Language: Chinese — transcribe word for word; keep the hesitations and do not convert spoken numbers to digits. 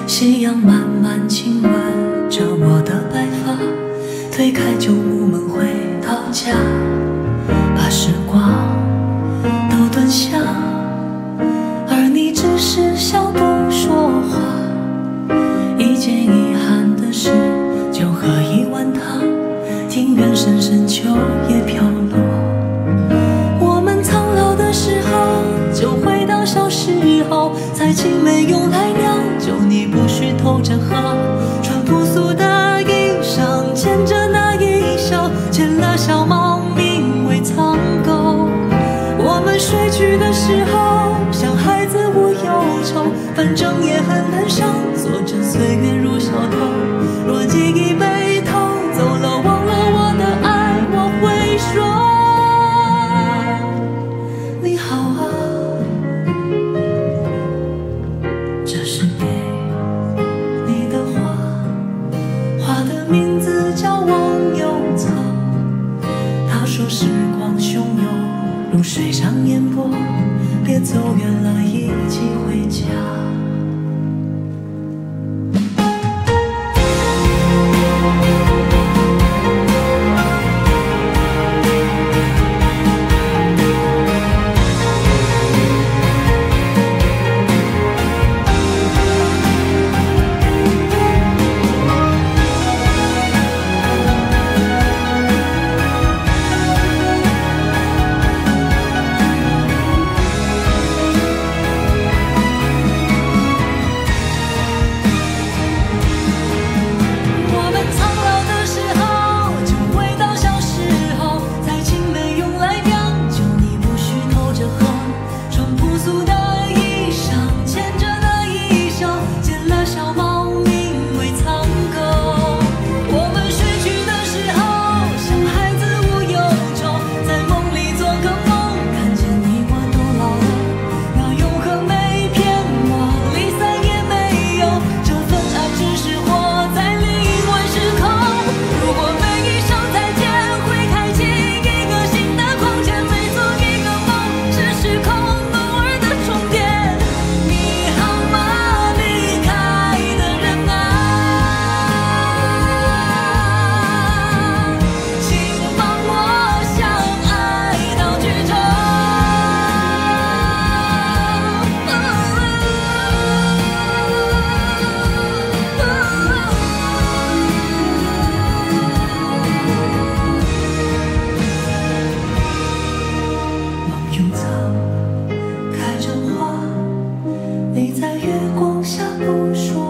夕阳慢慢亲吻着我的白发，推开旧木门回到家，把时光都蹲下，而你只是笑不说话。一件遗憾的事，就喝一碗汤，庭院深深秋叶飘落。我们苍老的时候，就回到小时候，在青梅用来酿酒，你不许偷着喝，穿朴素的衣裳，牵着那一笑，牵了小猫名为苍狗。我们睡去的时候，像孩子无忧愁，反正也很难上，坐着岁月如小偷。若记忆被偷走了，忘了我的爱，我会说你好啊。这是给你的花，花的名字叫忘忧草。他说时光汹涌如水上烟波，别走远了，一起回家。你在月光下不说